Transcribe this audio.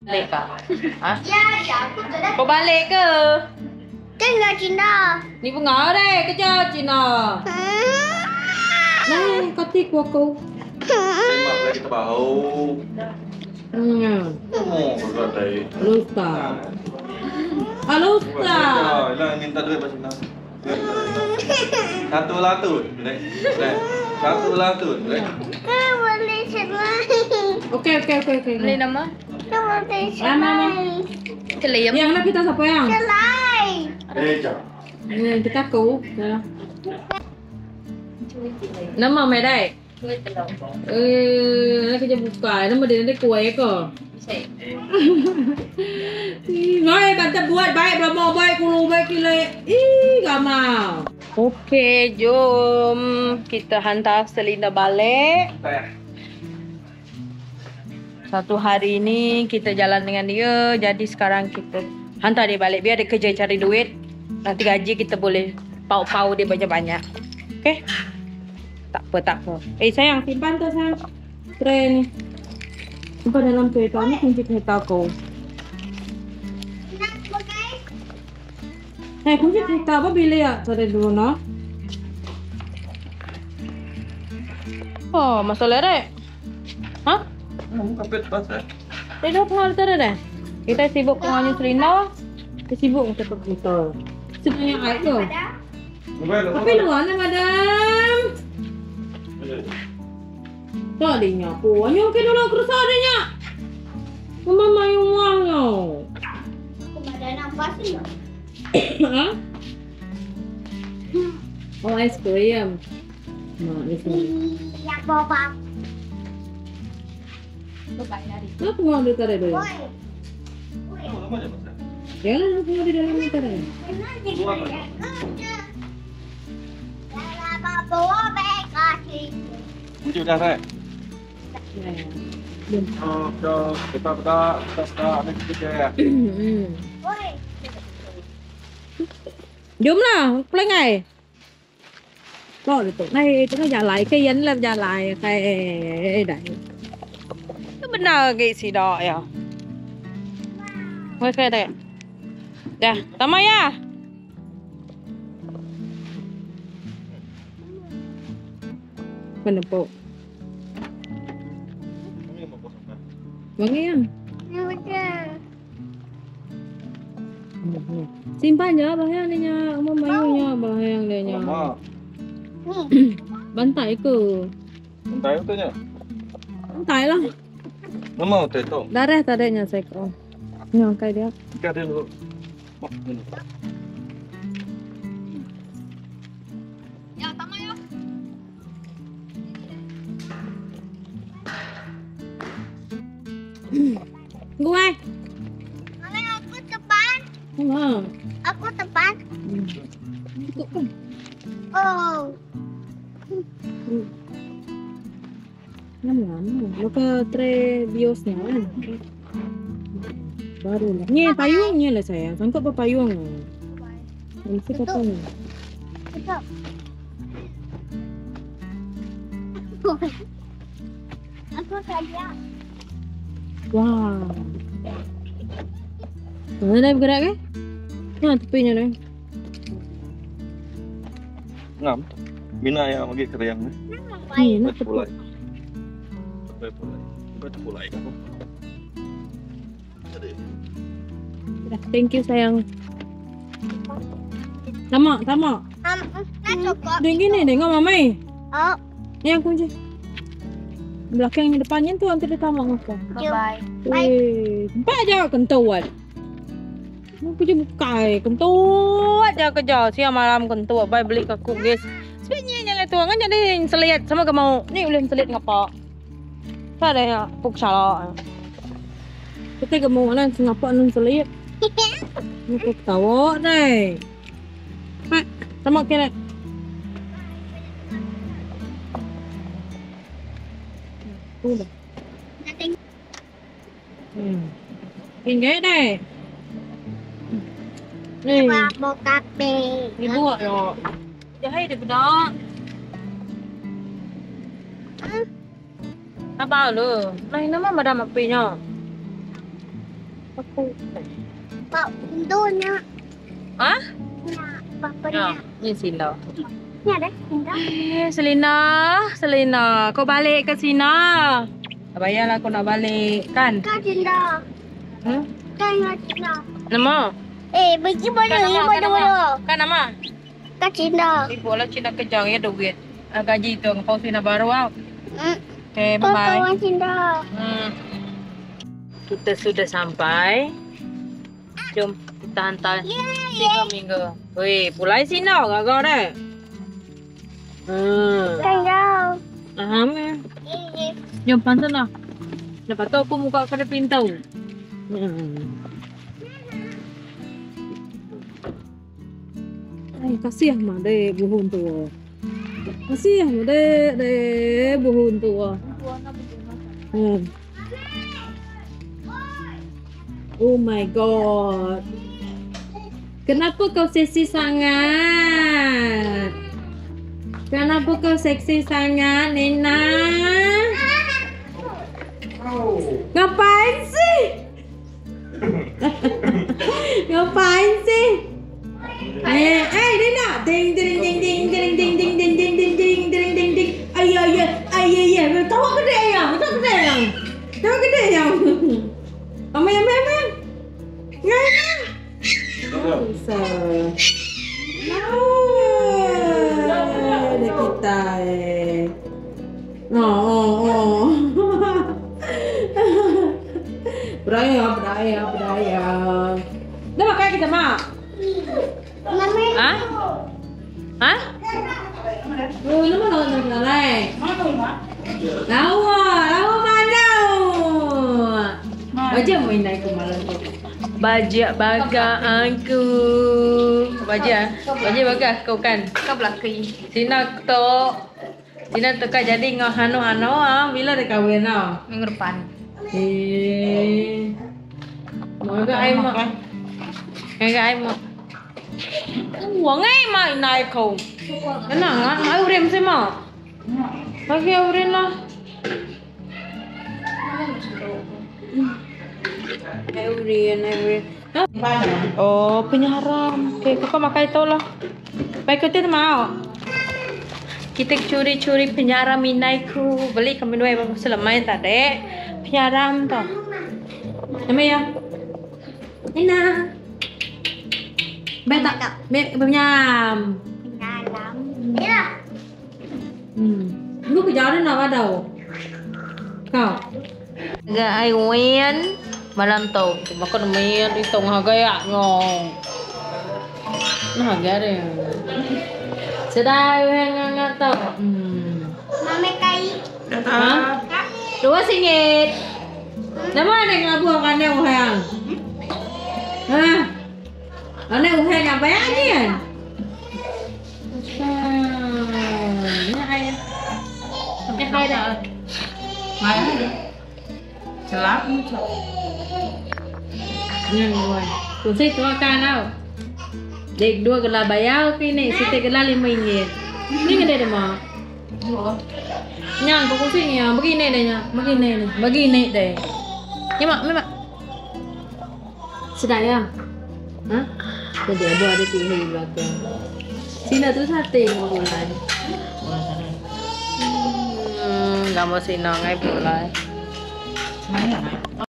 Balik kah? Ha? Ya, aku sudah. Kau balik ke? Tengok Cina. Ni bunga deh, kejar Cina. Nah, katik aku. Mak lagi terbau. Oh, berkata. Lusta. Lusta. Lah minta duit pasal nak. Satu lah tu. Satu lah tu. Kau boleh selai. Okey. Beli nama? Kau boleh Mana? selai. Kelem. Yang nak kita siapa yang? Selai. Jap. Ni kita aku. Dah. Nama mai dai. Kuih telur. Nak kerja buka. Nama dia nanti kuih ke? Bisa. Baik, kata buat baik berapa baik kulu baik kile. Gamal. Okey, jom kita hantar Selinda balik. Satu hari ni kita jalan dengan dia. Jadi sekarang kita hantar dia balik. Biar dia kerja cari duit. Nanti gaji kita boleh pau-pau dia banyak-banyak. Okey? Tak apa. Sayang, simpan tu sayang. Tray ni. Simpan dalam kereta ni, kunci kereta aku. Nak pakai? Kunci kereta apa bila ya? Tadi dulu nak. Oh, masalah dek. Hah? Kapit pasal. Dia dah pengal tadi dek. Kita sibuk pengalnya Selinda. Kita sibuk untuk kereta. Sebenarnya air tu. Tapi luar ni madam. Tak ada nyapu. Hanya okey dulu kerusak adanya. Mama mayu muangnya. Aku ada nampak sih. Ha? Oh, ice cream. Mak ni sini. Ya, bapak. Kenapa mau ambil tarik dulu? Oi. Jangan aku mau di dalam ni tarik. Kunci dah saya. Oh, kita ada kerja ya. Jom lah, pelangai. Có được tụi này chúng nó giả lại cái dẫn lên giả lại cái đấy. Nó bên nào cái gì đó à? Thôi cái đây. Dạ, tắm ai à? Mình được bộ. Vâng nghe. Simpan nhớ bà hang đây nha, ông mấy nha, bà hang đây nha. Bantai ke? Bantai tu nya. Bantai lah. Nama tu tu. Darah tadanya saya kau. Nyongkai dia. Kita ada dulu. Ya, tama ya. Gue. Mama, aku tepan. Aku tepan. Oh. Lama. Lo ke tray biosnya kan? Baru lah. Ni payungnya lah saya. Sangkut apa payung? Mesti kata ni. Betul. Aku saja. Wah. Mana dah bergerak ke? Nah, tepinya dah. Ngam. Bina yang bagi keriang ni. Ni nak Pulai. tepuk. Pulai kamu. Dah, thank you sayang. Sama. Nak cukup. Dia gini tengok mamai. Oh. Ni yang kunci. Belakang yang depannya tu nanti dia tamak aku. Bye-bye. Weh, nampak aja kentut. Aku je bukai kentut aja kerja. Siang malam kentut. Bye beli ke aku guys. Sebenarnya lah tu kan jadi selit sama ke mau. Ni boleh selit ngapa? Tak ada ya, puk salah. Kita ke mau lah ngapa nun selit. Ni aku tahu deh. Pak, sama kena. Udah. Tinggal deh. Ni. Mau kape. Ni buat yo. Jahai dia bedak. Apa lu? Lain nama madam apinya. aku. Pak, bentuknya. Ah? Bapaknya. Ni Sila. Ini ada indah. Selina, kau balik ke sini. Tak payahlah kau nak balik, kan? Kak Cinta. Hmm? Kak Cinta. Nama? Bagi mana? Kan nama? Kak Cinta. Ibu lah Cina kejar ya duit. Gaji tu kau Cina baru ah. Okay, Kau bye-bye. kawan Cinta. Kita sudah sampai. Jom kita hantar 3 minggu. Weh, pulai sini kau deh. Cinta. Jom pantas lah. Lepas tu aku buka kada pintu. Ay, kasih mah deh buhun tu. Kasih mah deh buhun tu. Oh my god. Kenapa kau seksi sangat? Kenapa kau seksi sangat, Nena? Ngapain sih? Ngapain sih? Nena, ding ding ding ding ding ding ding ding ding ding ding ding ding ding. Ayah, tahu gede yang. Amai. Ngapa? Bisa. Ada kita. Beraya. Dah makan kita mak. Mama. Hah? Oh, nama nak lai. Lawa mana? Baca main naik ke malam tu. Bajak baga aku. Baja baga kau kan. Kau belakang. Sina kan jadi ngah hano bila dah kahwin ah. Minggu depan. Mọi cái em mà cái mà uống ấy mà này không cái nào ngon nói uống xem mà pakai urin lah urin oh penyaram oke kakak makan itu lah baik itu mau kita curi penyaram inaiku beli kami dua selamanya tadi penyaram toh namanya Nena. Beta, nhàm. Nhà lắm. Yeah. Lúc gió nó bắt đầu. Cậu. Gái nguyên mà làm tổ mà con miên đi tổng họ gây ạ ngon. Nó hỏi ghé đây. Sẽ đây ngang tàu. Mama cây. Hả? Đúng sinh nhật. Nếu mà này là buồnกันเนี่ยห่างอันนี้ห่างกับแบงเนี่ยนี่ใครนี่ใครเด้อมาcelak nhân rồi cũng xích qua can đâu để đua cái là bayar cái này xích cái là 50.000 ini cái đây mà nhang cũng xích nhà begini đây nha begini đây nhưng mà sedap ya hah jadi ada TV di belakang Sina tu sate mau bulan nggak mau Sina ngai bulan